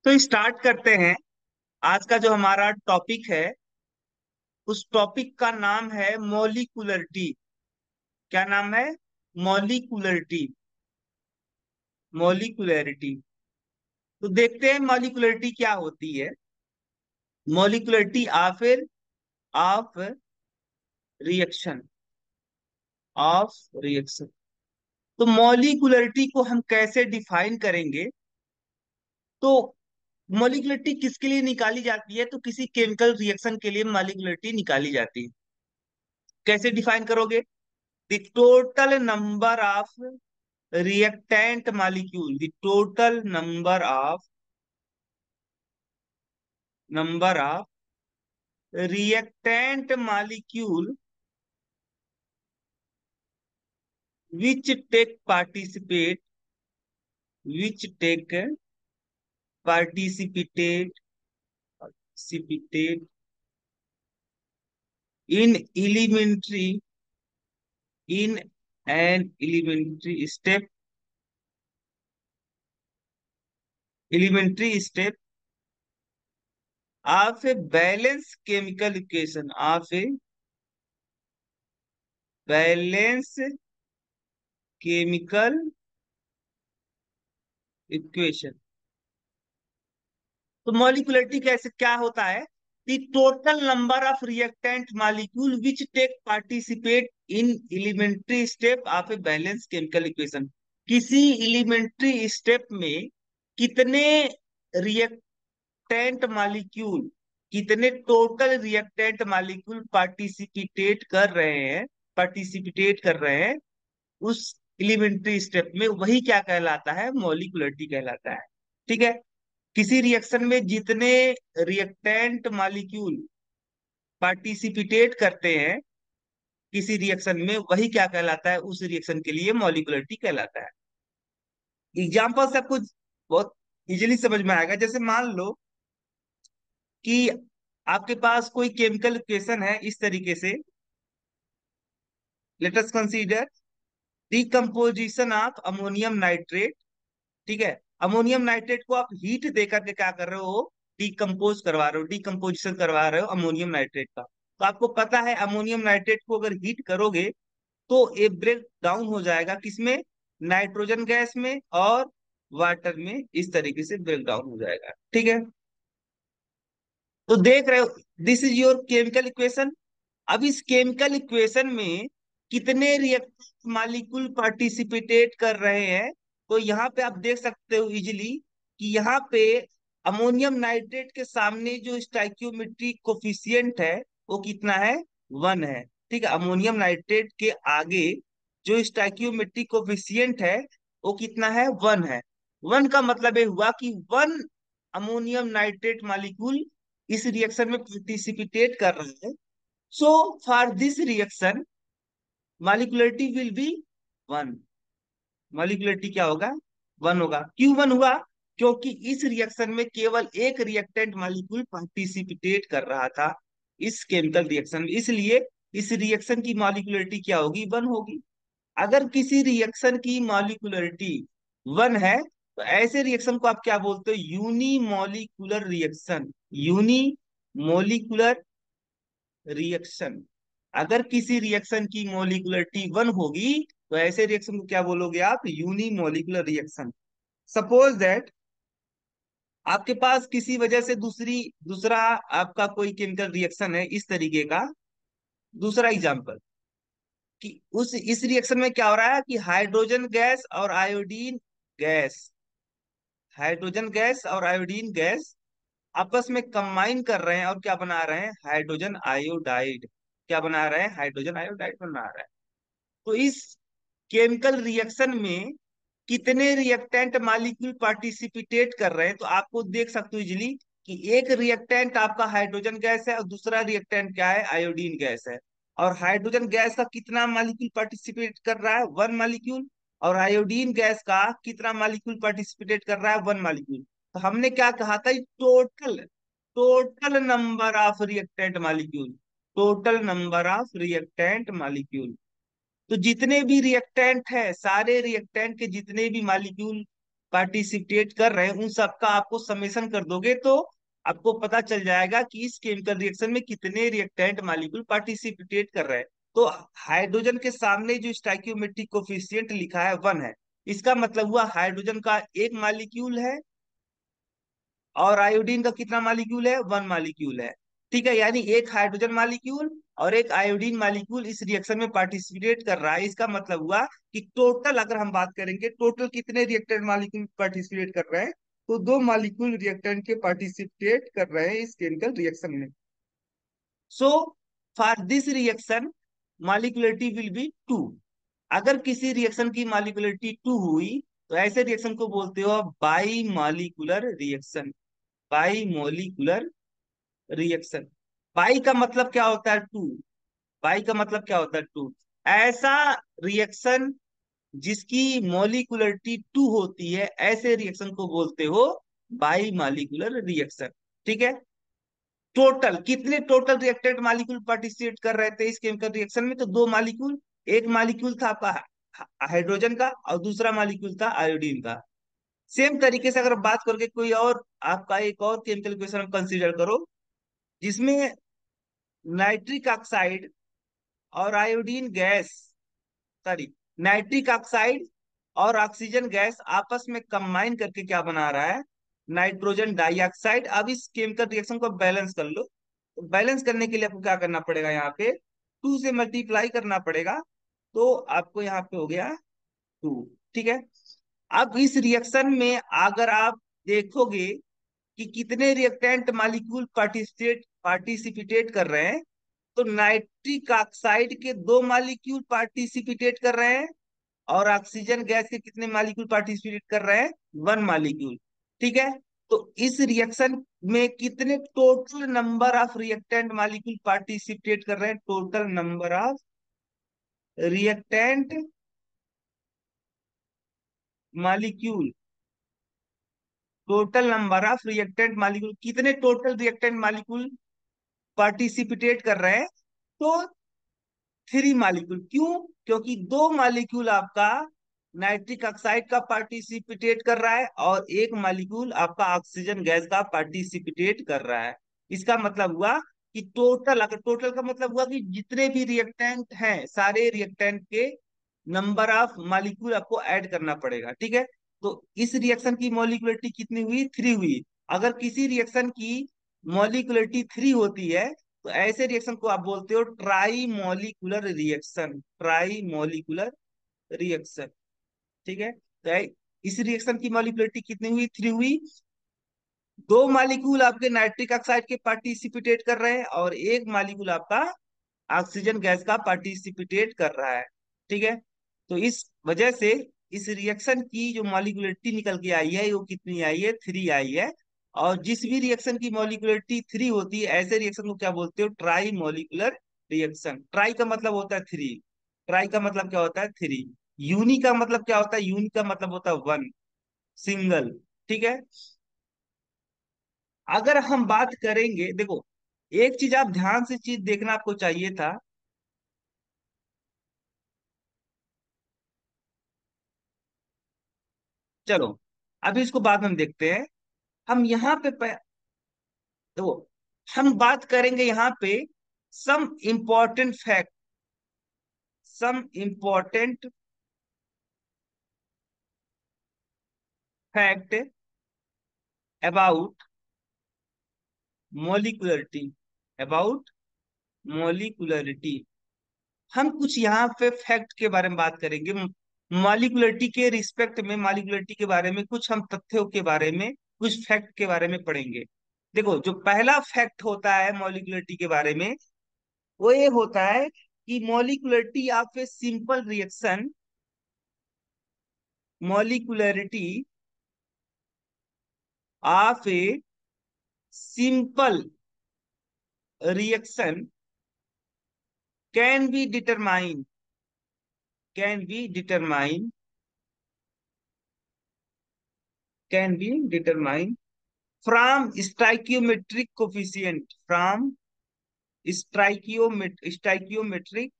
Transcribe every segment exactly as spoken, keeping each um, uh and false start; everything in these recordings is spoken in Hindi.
तो स्टार्ट करते हैं। आज का जो हमारा टॉपिक है, उस टॉपिक का नाम है मॉलिक्यूलरिटी। क्या नाम है? मॉलिक्यूलरिटी। मॉलिक्यूलरिटी। तो देखते हैं मॉलिक्यूलरिटी क्या होती है। Molecularity of of reaction. Of reaction. तो मॉलिक्यूलरिटी को हम कैसे डिफाइन करेंगे? तो मॉलिक्यूलरिटी किसके लिए निकाली जाती है? तो किसी केमिकल रिएक्शन के लिए मॉलिक्यूलरिटी निकाली जाती है। कैसे डिफाइन करोगे? The total number of reactant molecule, the total number of number of reactant molecule which take participate which take participate participate in elementary in an elementary step elementary step of a balanced chemical equation of a balanced chemical equation। तो मॉलिक्यूलरिटी कैसे क्या होता है? The total number of reactant molecule which take participate in elementary step of a balance chemical equation. किसी एलिमेंट्री स्टेप में कितने रिएक्टेंट मॉलिक्यूल, कितने टोटल रिएक्टेंट मॉलिक्यूल पार्टिसिपेट कर रहे हैं पार्टिसिपेट कर रहे हैं उस एलिमेंट्री स्टेप में, वही क्या कहलाता है? मॉलिक्यूलरिटी कहलाता है। ठीक है। किसी रिएक्शन में जितने रिएक्टेंट मॉलिक्यूल पार्टिसिपेट करते हैं किसी रिएक्शन में, वही क्या कहलाता है? उस रिएक्शन के लिए मॉलिक्यूलरिटी कहलाता है। एग्जांपल से आपको बहुत इजीली समझ में आएगा। जैसे मान लो कि आपके पास कोई केमिकल इक्वेशन है इस तरीके से। Let us consider decomposition of ammonium nitrate. ठीक है। अमोनियम नाइट्रेट को आप हीट देकर के क्या कर रहे हो? डिकम्पोज करवा रहे हो, डिकम्पोजिशन करवा रहे हो अमोनियम नाइट्रेट का। तो आपको पता है अमोनियम नाइट्रेट को अगर हीट करोगे तो ये ब्रेक डाउन हो जाएगा किसमें? नाइट्रोजन गैस में और वाटर में। इस तरीके से ब्रेक डाउन हो जाएगा। ठीक है। तो देख रहे हो, this is your chemical equation. अब इस केमिकल इक्वेशन में कितने रिएक्टिव मॉलिक्यूल पार्टिसिपेट कर रहे हैं? तो यहाँ पे आप देख सकते हो इजिली कि यहाँ पे अमोनियम नाइट्रेट के सामने जो स्टाइक्योमेट्रिक कोफिशिएंट है वो कितना है? वन है। ठीक है। अमोनियम नाइट्रेट के आगे जो स्टाइक्योमेट्रिक कोफिशिएंट है वो कितना है? वन है। वन का मतलब ये हुआ कि वन अमोनियम नाइट्रेट मॉलिक्यूल इस रिएक्शन में पार्टिसिपेट कर रहा है। So for this reaction, molecularity will be one. molecularity क्या होगा? वन होगा। क्यों वन हुआ? क्योंकि इस रिएक्शन में केवल एक रिएक्टेंट मॉलिक्यूल पार्टिसिपेट कर रहा था इस केमिकल रिएक्शन में, इसलिए इस रिएक्शन की मॉलिक्युलरिटी क्या होगी? वन होगी। अगर किसी रिएक्शन की मॉलिक्युलरिटी वन है तो ऐसे रिएक्शन को आप क्या बोलते हो? Unimolecular reaction. Unimolecular reaction. अगर किसी रिएक्शन की मोलिकुलरिटी वन होगी तो ऐसे रिएक्शन को क्या बोलोगे आप? Unimolecular reaction. सपोज दैट आपके पास किसी वजह से दूसरी दूसरा आपका कोई केमिकल रिएक्शन है इस तरीके का। दूसरा एग्जांपल कि उस इस रिएक्शन में क्या हो रहा है कि हाइड्रोजन गैस और आयोडीन गैस हाइड्रोजन गैस और आयोडीन गैस आपस में कंबाइन कर रहे हैं और क्या बना रहे हैं? Hydrogen iodide. क्या बना रहे हैं? हाइड्रोजन आयोडाइड बना रहे हैं। तो इस केमिकल रिएक्शन में कितने रिएक्टेंट मॉलिक्यूल पार्टिसिपेट कर रहे हैं? तो आपको देख सकते हो इजिली कि एक रिएक्टेंट आपका हाइड्रोजन गैस है और दूसरा रिएक्टेंट क्या है? आयोडीन गैस है। और हाइड्रोजन गैस का कितना मॉलिक्यूल पार्टिसिपेट कर रहा है? One molecule. और आयोडीन गैस का कितना मॉलिक्यूल पार्टिसिपेट कर रहा है? One molecule. तो हमने क्या कहा था? Total total number of reactant molecule. Total number of reactant molecule. तो जितने भी रिएक्टेंट है, सारे रिएक्टेंट के जितने भी मॉलिक्यूल पार्टिसिपेट कर रहे हैं उन सबका आपको समेशन कर दोगे तो आपको पता चल जाएगा कि इस केमिकल रिएक्शन में कितने रिएक्टेंट मॉलिक्यूल पार्टिसिपेट कर रहे हैं। तो हाइड्रोजन के सामने जो स्टाइकियोमेट्रिक कोफिशिएंट लिखा है वन है, इसका मतलब हुआ हाइड्रोजन का एक मॉलिक्यूल है और आयोडीन का कितना मॉलिक्यूल है, वन मॉलिक्यूल है। ठीक है, यानी एक हाइड्रोजन मॉलिक्यूल और एक आयोडीन मॉलिक्यूल इस रिएक्शन में पार्टिसिपेट कर रहा है। इसका मतलब हुआ कि टोटल अगर हम बात करेंगे टोटल कितने रिएक्टेंट मॉलिक्यूल पार्टिसिपेट कर रहे हैं, तो दो मॉलिक्यूल रिएक्टेंट के पार्टिसिपेट कर रहे हैं इस केमिकल रिएक्शन में। So for this reaction molecularity will be two. अगर किसी रिएक्शन की मॉलिक्यूलरिटी टू हुई तो ऐसे रिएक्शन को बोलते हो bimolecular reaction. Bimolecular reaction. Bi का मतलब क्या होता है, टू। बाई का मतलब क्या होता है, टू। ऐसा रिएक्शन जिसकी मोलिकुलरिटी टू होती है, ऐसे रिएक्शन को बोलते हो बाई मॉलिक्यूलर रिएक्शन। ठीक है। टोटल कितने टोटल रिएक्टेंट मॉलिक्यूल पार्टिसिपेट कर रहे थे इस केमिकल रिएक्शन में, तो दो मॉलिक्यूल। एक मॉलिक्यूल था आपका हाइड्रोजन का और दूसरा मॉलिक्यूल था आयोडीन का। सेम तरीके से अगर बात करके कोई और आपका एक और केमिकल इक्वेशन कंसीडर करो जिसमें नाइट्रिक ऑक्साइड और iodine gas, sorry, nitric oxide और ऑक्सीजन गैस आपस में कंबाइन करके क्या बना रहा है, नाइट्रोजन डाइऑक्साइड। अब इस केमिकल रिएक्शन को बैलेंस कर लो। तो बैलेंस करने के लिए आपको क्या करना पड़ेगा, यहाँ पे टू से मल्टीप्लाई करना पड़ेगा। तो आपको यहाँ पे हो गया टू। ठीक है। अब इस रिएक्शन में अगर आप देखोगे कि कितने रिएक्टेंट मॉलिक्यूल पार्टिसिपेट पार्टिसिपेट कर रहे हैं, तो नाइट्रिक ऑक्साइड के दो मॉलिक्यूल पार्टिसिपेट कर रहे हैं और ऑक्सीजन गैस के कितने मॉलिक्यूल पार्टिसिपेट कर रहे हैं, वन मॉलिक्यूल। ठीक है। तो इस रिएक्शन में कितने total number of reactant molecule participate कर रहे हैं, total number of reactant molecule. Total number of reactant molecule, कितने टोटल रिएक्टेंट मॉलिक्यूल पार्टिसिपेट कर रहे हैं, तो थ्री मॉलिक्यूल। क्यों? क्योंकि दो मॉलिक्यूल आपका नाइट्रिक ऑक्साइड का पार्टिसिपेट कर रहा है और एक मॉलिक्यूल आपका ऑक्सीजन गैस का पार्टिसिपेट कर रहा है। इसका मतलब हुआ कि टोटल, अगर टोटल का मतलब हुआ कि जितने भी रिएक्टेंट हैं सारे रिएक्टेंट के नंबर ऑफ मॉलिक्यूल आपको ऐड करना पड़ेगा। ठीक है। तो इस रिएक्शन की मॉलिक्यूलरिटी कितनी हुई, थ्री हुई। अगर किसी रिएक्शन की मॉलिक्यूलरिटी थ्री होती है तो ऐसे रिएक्शन को आप बोलते हो trimolecular reaction. Trimolecular reaction. ठीक है। तो इस रिएक्शन की मॉलिक्यूलरिटी कितनी हुई, थ्री हुई। दो मॉलिक्यूल आपके नाइट्रिक ऑक्साइड के पार्टिसिपेट कर रहे हैं और एक मॉलिक्यूल आपका ऑक्सीजन गैस का पार्टिसिपेट कर रहा है। ठीक है। तो इस वजह से इस रिएक्शन की जो मॉलिक्यूलरिटी निकल के आई है वो कितनी आई है, थ्री आई है। और जिस भी रिएक्शन की मॉलिक्यूलरिटी थ्री होती है ऐसे रिएक्शन को क्या बोलते हो, ट्राई मॉलिक्यूलर रिएक्शन। ट्राई का मतलब होता है थ्री। ट्राई का मतलब क्या होता है, थ्री। यूनी का मतलब क्या होता है, यूनी का मतलब होता है वन, सिंगल। ठीक है। अगर हम बात करेंगे, देखो एक चीज आप ध्यान से चीज देखना आपको चाहिए था। चलो अभी इसको बाद में हम देखते हैं। हम यहाँ पे प- देखो हम बात करेंगे यहाँ पे some important fact, some important fact about molecularity. About molecularity. हम कुछ यहाँ पे फैक्ट के बारे में बात करेंगे। मॉलिकुलरिटी के रिस्पेक्ट में, मॉलिकुलरिटी के बारे में कुछ हम तथ्यों के बारे में, कुछ फैक्ट के बारे में पढ़ेंगे। देखो जो पहला फैक्ट होता है मॉलिकुलरिटी के बारे में वो ये होता है कि molecularity of a simple reaction, molecularity of a simple reaction can be determine, can be determine, can be determine from stoichiometric coefficient, from stoichiomet stoichiometric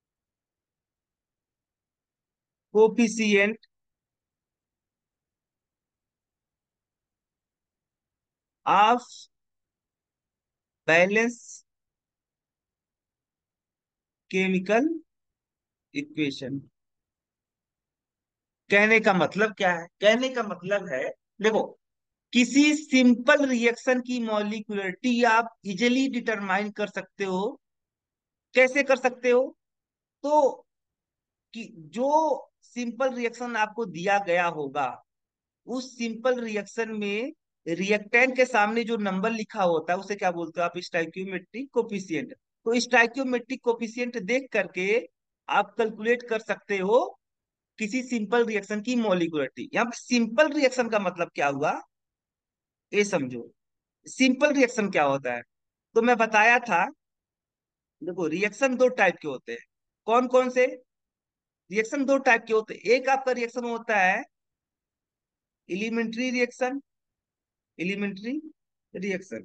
coefficient of balance chemical equation. कहने का मतलब क्या है? कहने का मतलब है, देखो, किसी सिंपल रिएक्शन की मॉलिक्यूलरिटी आप इजिली डिटरमाइन कर सकते हो। कैसे कर सकते हो? तो कि जो सिंपल रिएक्शन आपको दिया गया होगा, उस सिंपल रिएक्शन में रिएक्टेंट के सामने जो नंबर लिखा होता है उसे क्या बोलते हो आप? Stoichiometric coefficient. तो स्टाइक्योमेट्रिक कोफिशिएंट देख करके आप कैलकुलेट कर सकते हो किसी सिंपल रिएक्शन की मॉलिक्यूलरिटी। यहाँ पे सिंपल रिएक्शन का मतलब क्या हुआ, ये समझो। सिंपल रिएक्शन क्या होता है? तो मैं बताया था, देखो, रिएक्शन दो टाइप के होते हैं। कौन कौन से? रिएक्शन दो टाइप के होते हैं। एक आपका रिएक्शन होता है एलिमेंट्री रिएक्शन। Elementary reaction.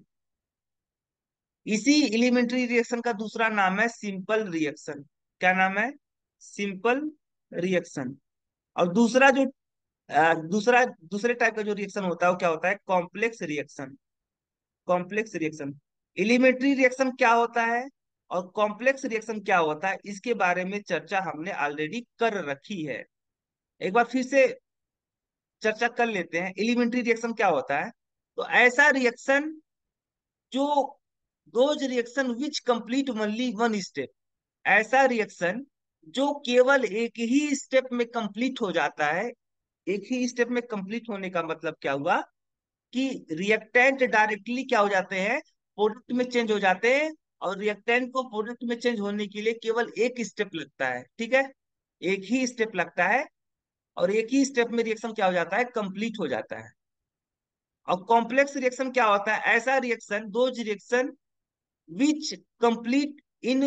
इसी एलिमेंट्री रिएक्शन का दूसरा नाम है सिंपल रिएक्शन। क्या नाम है? Simple reaction. और दूसरा जो अ, दूसरा दूसरे टाइप का जो रिएक्शन होता है वो क्या होता है? Complex reaction. Complex reaction. Elementary reaction क्या होता है और कॉम्प्लेक्स रिएक्शन क्या होता है, इसके बारे में चर्चा हमने ऑलरेडी कर रखी है। एक बार फिर से चर्चा कर लेते हैं। एलिमेंट्री रिएक्शन क्या होता है? तो ऐसा रिएक्शन जो those reaction which complete only one step. ऐसा रिएक्शन जो केवल एक ही स्टेप में कंप्लीट हो जाता है। एक ही स्टेप में कंप्लीट होने का मतलब क्या हुआ कि रिएक्टेंट डायरेक्टली क्या हो जाते हैं? प्रोडक्ट में चेंज हो जाते हैं। और रिएक्टेंट को प्रोडक्ट में चेंज होने के लिए केवल एक स्टेप लगता है। ठीक है, एक ही स्टेप लगता है और एक ही स्टेप में रिएक्शन क्या हो जाता है? कंप्लीट हो जाता है। और कॉम्प्लेक्स रिएक्शन क्या होता है? ऐसा reaction, those reaction which complete in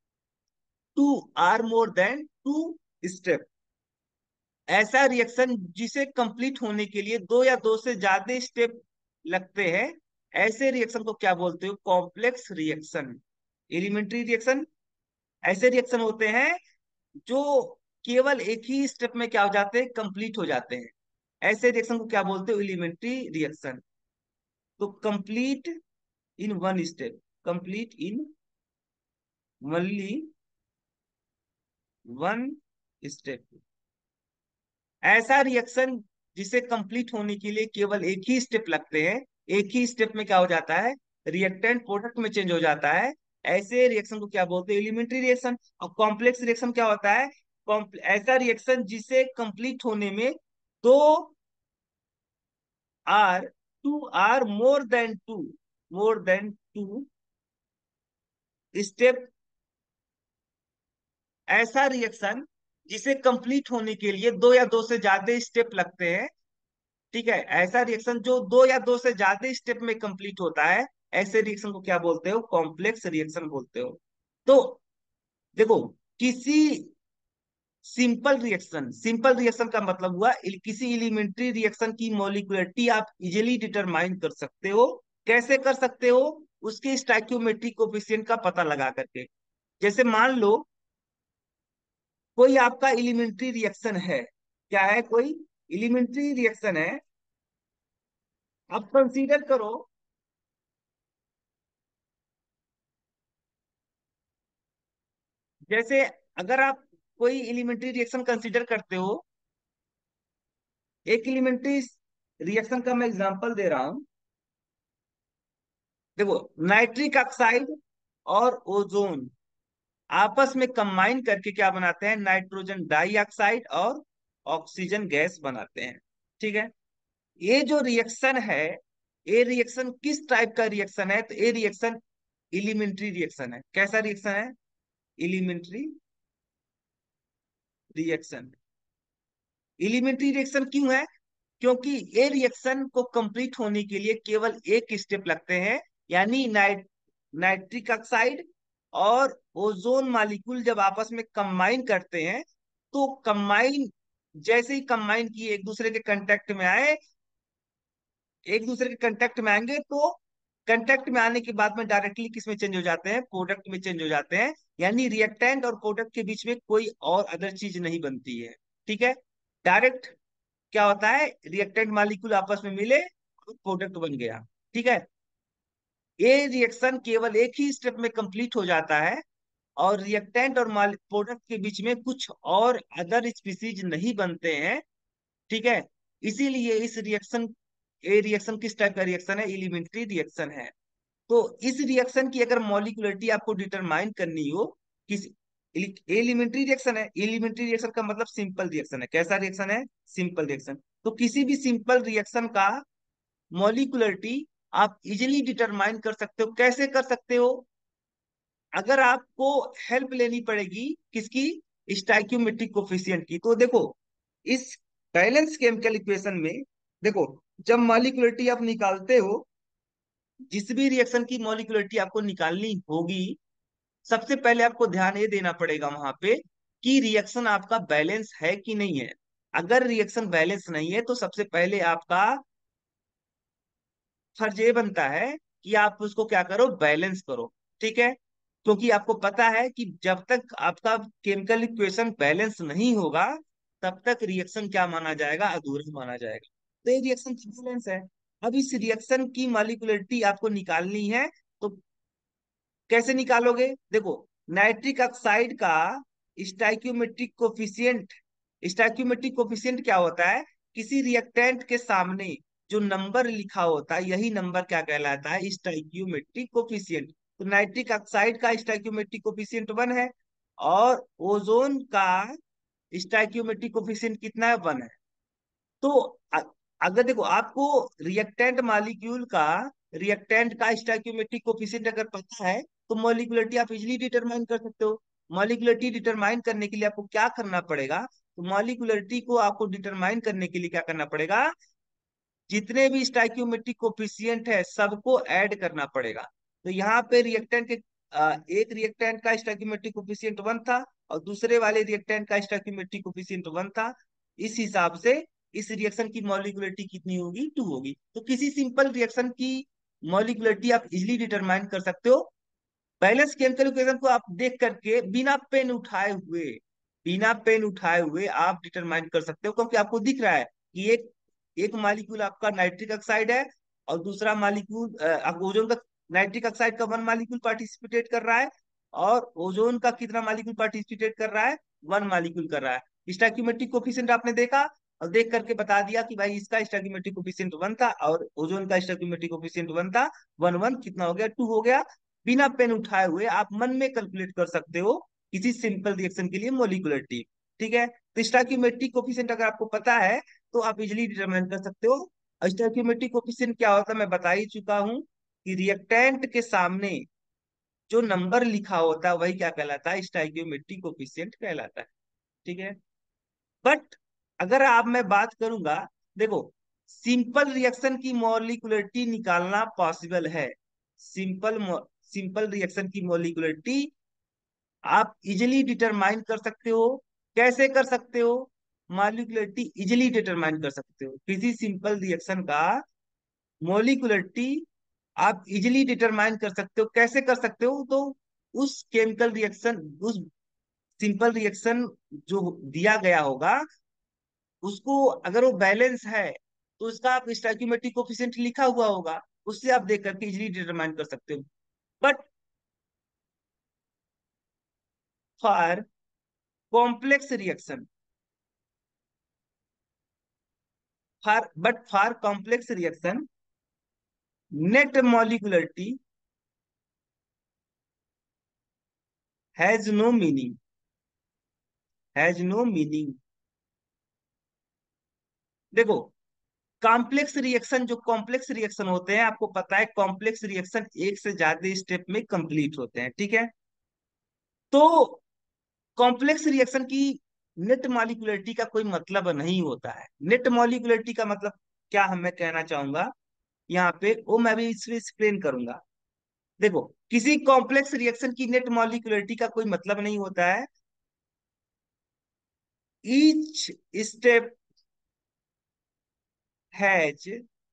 two or more than two step. ऐसा रिएक्शन जिसे कंप्लीट होने के लिए दो या दो से ज्यादा स्टेप लगते हैं, ऐसे रिएक्शन को क्या बोलते हो? Complex reaction. एलिमेंट्री रिएक्शन ऐसे रिएक्शन होते हैं जो केवल एक ही स्टेप में क्या हो जाते हैं? कंप्लीट हो जाते हैं। ऐसे रिएक्शन को क्या बोलते हो? Elementary reaction. तो complete in one step. Complete in only one step. ऐसा रिएक्शन जिसे कंप्लीट होने के लिए केवल एक ही स्टेप लगते हैं, एक ही स्टेप में क्या हो जाता है? रिएक्टेंट प्रोडक्ट में चेंज हो जाता है। ऐसे रिएक्शन को क्या बोलते हैं? Elementary reaction. और कॉम्प्लेक्स रिएक्शन क्या होता है? कॉम्प- ऐसा रिएक्शन जिसे कंप्लीट होने में दो or two or more than two more than two step. ऐसा रिएक्शन जिसे कंप्लीट होने के लिए दो या दो से ज्यादा स्टेप लगते हैं। ठीक है, ऐसा रिएक्शन जो दो या दो से ज्यादा स्टेप में कंप्लीट होता है, ऐसे रिएक्शन को क्या बोलते हो? कॉम्प्लेक्स रिएक्शन बोलते हो। तो देखो, किसी सिंपल रिएक्शन, सिंपल रिएक्शन का मतलब हुआ इल- किसी एलिमेंट्री रिएक्शन की मॉलिक्यूलरिटी आप इजिली डिटरमाइन कर सकते हो। कैसे कर सकते हो? उसके स्टाइक्योमेट्रिक कोफिशिएंट का पता लगा करके। जैसे मान लो कोई आपका एलिमेंट्री रिएक्शन है। क्या है? कोई एलिमेंट्री रिएक्शन है। अब कंसीडर करो, जैसे अगर आप कोई एलिमेंट्री रिएक्शन कंसीडर करते हो, एक एलिमेंट्री रिएक्शन का मैं एग्जांपल दे रहा हूं। देखो, नाइट्रिक ऑक्साइड और ओजोन आपस में कंबाइन करके क्या बनाते हैं? नाइट्रोजन डाइऑक्साइड और ऑक्सीजन गैस बनाते हैं। ठीक है, ये जो रिएक्शन है, ये रिएक्शन किस टाइप का रिएक्शन है? तो ये रिएक्शन एलिमेंट्री रिएक्शन है। कैसा रिएक्शन है? Elementary reaction. एलिमेंट्री रिएक्शन क्यों है? क्योंकि ये रिएक्शन को कंप्लीट होने के लिए केवल एक स्टेप लगते हैं। यानी नाइट नाइट्रिक ऑक्साइड और ओजोन मॉलिक्यूल जब आपस में कंबाइन करते हैं, तो कंबाइन जैसे ही कंबाइन किए एक दूसरे के कांटेक्ट में आए, एक दूसरे के कांटेक्ट में आएंगे तो कांटेक्ट में आने के बाद में डायरेक्टली किस में चेंज हो जाते हैं? प्रोडक्ट में चेंज हो जाते हैं। यानी रिएक्टेंट और प्रोडक्ट के बीच में कोई और अदर चीज नहीं बनती है। ठीक है, डायरेक्ट क्या होता है? रिएक्टेंट मॉलिक्यूल आपस में मिले और प्रोडक्ट बन गया। ठीक है। ये रिएक्शन केवल एक ही स्टेप में कंप्लीट हो जाता है, और रिएक्टेंट और प्रोडक्ट के बीच में कुछ और अदर स्पीसीज नहीं बनते हैं। ठीक है। इसीलिए इस रिएक्शन, ये रिएक्शन किस टाइप का रिएक्शन है? एलिमेंट्री रिएक्शन है। तो इस रिएक्शन की अगर मॉलिक्युलरिटी आपको डिटरमाइन करनी हो, किस एलिमेंट्री रिएक्शन है, एलिमेंट्री रिएक्शन का मतलब सिंपल रिएक्शन है। कैसा रिएक्शन है? Simple reaction. तो किसी भी सिंपल रिएक्शन का मॉलिक्युलरिटी आप इजिली डिटरमाइन कर सकते हो। कैसे कर सकते हो? अगर आपको हेल्प लेनी पड़ेगी किसकी? स्टाइक्योमेट्रिक कोफिशिएंट की। तो देखो, इस बैलेंस केमिकल इक्वेशन में देखो, जब मॉलिक्युलरिटी आप निकालते हो, जिस भी रिएक्शन की मॉलिक्युलरिटी आपको निकालनी होगी, सबसे पहले आपको ध्यान ये देना पड़ेगा वहां पे कि रिएक्शन आपका बैलेंस है कि नहीं है। अगर रिएक्शन बैलेंस नहीं है तो सबसे पहले आपका फर्ज ये बनता है कि आप उसको क्या करो? बैलेंस करो। ठीक है। क्योंकि आपको पता है कि जब तक आपका केमिकल इक्वेशन बैलेंस नहीं होगा, तब तक रिएक्शन क्या माना जाएगा? अधूरा माना जाएगा। तो ये रिएक्शन की बैलेंस है। अब इस रिएक्शन की मॉलिक्युलरिटी आपको निकालनी है। तो कैसे निकालोगे? देखो, नाइट्रिक ऑक्साइड का स्टाइक्योमेट्रिक कोफिशिएंट, स्टाइक्योमेट्रिक कोफिशिएंट क्या होता है? किसी रिएक्टेंट के सामने जो नंबर लिखा होता है, यही नंबर क्या कहलाता है? Stoichiometric coefficient. तो नाइट्रिक ऑक्साइड का स्टाइक्योमेट्रिक कोफिशिएंट वन है, और ओजोन का स्टाइक्योमेट्रिक कोफिशिएंट कितना है? वन है। तो अ- अगर देखो, आपको रिएक्टेंट मॉलिक्यूल का, रिएक्टेंट का स्टोइकियोमेट्रिक कोफिशिएंट अगर पता है, तो मॉलिक्युलरिटी आप इजीली डिटरमाइन कर सकते हो। मॉलिक्युलरिटी डिटरमाइन करने के लिए आपको क्या करना पड़ेगा? तो मॉलिक्युलरिटी को आपको डिटरमाइन करने के लिए क्या करना पड़ेगा? जितने भी स्टाइक्योमेट्रिक कोफिशिएंट है सबको ऐड करना पड़ेगा। तो यहाँ पे रिएक्टेंट के अ, एक रिएक्टेंट का स्टाइक्योमेट्रिक कोफिशिएंट वन था, और दूसरे वाले रिएक्टेंट का स्टाइक्योमेट्रिक कोफिशिएंट वन था। इस हिसाब से इस रिएक्शन की मॉलिक्युलरिटी कितनी होगी? टू होगी। तो किसी सिंपल रिएक्शन की मॉलिक्युलरिटी आप इजिली डिटरमाइन कर सकते हो। बैलेंस केमिकल इक्वेशन को आप देख करके बिना पेन उठाए हुए, बिना पेन उठाए हुए आप डिटरमाइन कर सकते हो, क्योंकि आपको दिख रहा है कि एक एक मॉलिक्यूल आपका नाइट्रिक ऑक्साइड है, और दूसरा मॉलिक्यूल ओजोन का। नाइट्रिक ऑक्साइड का वन मॉलिक्यूल पार्टिसिपेट कर रहा है, और ओजोन का कितना मॉलिक्यूल पार्टिसिपेट कर रहा है? वन मॉलिक्यूल कर रहा है। स्टोइकियोमेट्रिक कोफिशिएंट आपने देखा, और देख करके बता दिया कि भाई इसका स्टोइकियोमेट्रिक कोफिशिएंट वन था, और ओजोन का स्टोइकियोमेट्रिक कोफिशिएंट वन था। वन वन कितना हो गया? टू हो गया। बिना पेन उठाए हुए आप मन में कैलकुलेट कर सकते हो किसी सिंपल रिएक्शन के लिए मॉलिक्युलरिटी। ठीक है। तो स्टोइकियोमेट्रिक कोफिशिएंट अगर आपको पता है, तो आप इजिली डिटरमाइन कर सकते हो। स्टोइकियोमेट्रिक कोफिशिएंट क्या होता है मैं बता ही चुका हूं, कि रिएक्टेंट के सामने जो नंबर लिखा होता है वही क्या कहलाता है? स्टोइकियोमेट्रिक कोफिशिएंट कहलाता है। ठीक है। बट अगर आप, मैं बात करूंगा, देखो, सिंपल रिएक्शन की मॉलिक्युलरिटी निकालना पॉसिबल है। सिंपल सिंपल रिएक्शन की मॉलिक्युलरिटी आप इजिली डिटरमाइन कर सकते हो। कैसे कर सकते हो? मॉलिक्युलरिटी इजिली डिटरमाइन कर सकते हो किसी सिंपल रिएक्शन का मॉलिक्युलरिटी। आप इजिली डिटरमाइन कर सकते हो। कैसे कर सकते हो? तो उस केमिकल रिएक्शन, उस सिंपल रिएक्शन जो दिया गया होगा, उसको अगर वो बैलेंस है, तो उसका आप स्टोइकियोमेट्रिक कोफिशिएंट लिखा हुआ होगा, उससे आप देख करके इजिली डिटरमाइन कर सकते हो। But for complex reaction, for but for complex reaction, net molecularity has no meaning, has no meaning. देखो, कॉम्प्लेक्स रिएक्शन, जो कॉम्प्लेक्स रिएक्शन होते हैं, आपको पता है कॉम्प्लेक्स रिएक्शन एक से ज्यादा स्टेप में कंप्लीट होते हैं। ठीक है। तो कॉम्प्लेक्स रिएक्शन की नेट मॉलिक्युलरिटी का कोई मतलब नहीं होता है। नेट मॉलिक्युलरिटी का मतलब क्या हम मैं कहना चाहूंगा यहाँ पे, वो मैं भी इसमें एक्सप्लेन करूंगा। देखो, किसी कॉम्प्लेक्स रिएक्शन की नेट मॉलिक्युलरिटी का कोई मतलब नहीं होता है। Each step has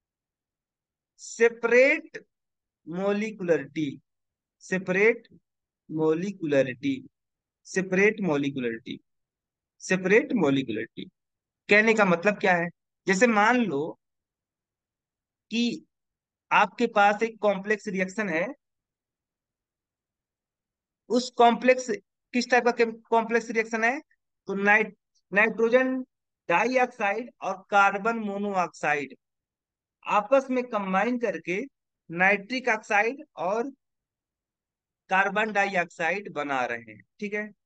separate molecularity, separate molecularity, separate molecularity, separate molecularity. कहने का मतलब क्या है? जैसे मान लो कि आपके पास एक कॉम्प्लेक्स रिएक्शन है। उस कॉम्प्लेक्स, किस टाइप का कॉम्प्लेक्स रिएक्शन है? तो नाइट नाइट्रोजन डाइऑक्साइड और कार्बन मोनोऑक्साइड आपस में कंबाइन करके नाइट्रिक ऑक्साइड और कार्बन डाइऑक्साइड बना रहे हैं। ठीक है,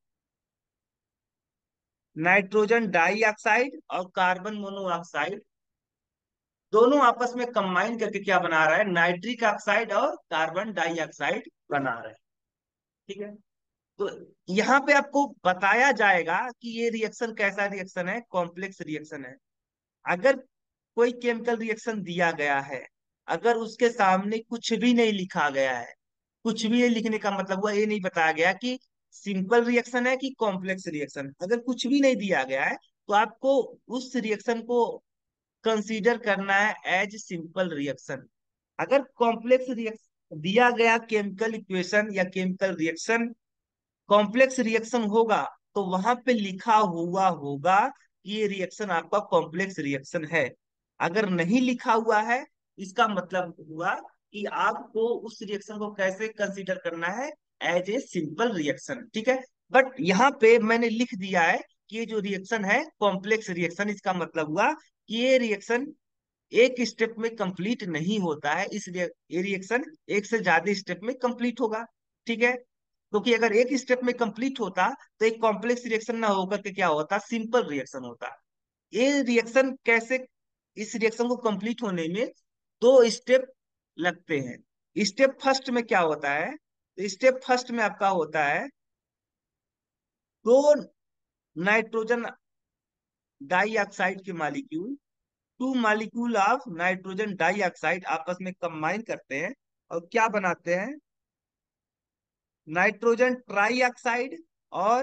नाइट्रोजन डाइऑक्साइड और कार्बन मोनोऑक्साइड दोनों आपस में कंबाइन करके क्या बना रहा है? नाइट्रिक ऑक्साइड और कार्बन डाइऑक्साइड बना रहे हैं। ठीक है, तो यहाँ पे आपको बताया जाएगा कि ये रिएक्शन कैसा रिएक्शन है, कॉम्प्लेक्स रिएक्शन है। अगर कोई केमिकल रिएक्शन दिया गया है, अगर उसके सामने कुछ भी नहीं लिखा गया है, कुछ भी नहीं लिखने का मतलब हुआ ये नहीं बताया गया कि सिंपल रिएक्शन है कि कॉम्प्लेक्स रिएक्शन, अगर कुछ भी नहीं दिया गया है तो आपको उस रिएक्शन को कंसीडर करना है एज सिंपल रिएक्शन। अगर कॉम्प्लेक्स रिएक्शन दिया गया केमिकल इक्वेशन या केमिकल रिएक्शन कॉम्प्लेक्स रिएक्शन होगा, तो वहां पे लिखा हुआ होगा कि ये रिएक्शन आपका कॉम्प्लेक्स रिएक्शन है। अगर नहीं लिखा हुआ है, इसका मतलब हुआ कि आपको उस रिएक्शन को कैसे कंसीडर करना है? As a simple reaction. ठीक है, बट यहाँ पे मैंने लिख दिया है कि ये जो रिएक्शन है कॉम्प्लेक्स रिएक्शन, इसका मतलब हुआ कि ये रिएक्शन एक स्टेप में कंप्लीट नहीं होता है, इसलिए ये रिएक्शन एक से ज्यादा स्टेप में कंप्लीट होगा। ठीक है, क्योंकि अगर एक स्टेप में कंप्लीट होता तो एक कॉम्प्लेक्स रिएक्शन ना होकर के क्या होता? सिंपल रिएक्शन होता। ये रिएक्शन कैसे, इस रिएक्शन को कंप्लीट होने में दो स्टेप लगते हैं। स्टेप फर्स्ट में क्या होता है? तो स्टेप फर्स्ट में आपका होता है दो नाइट्रोजन डाइऑक्साइड के molecule, two molecule of nitrogen dioxide आपस में कंबाइन करते हैं और क्या बनाते हैं? नाइट्रोजन ट्राइऑक्साइड और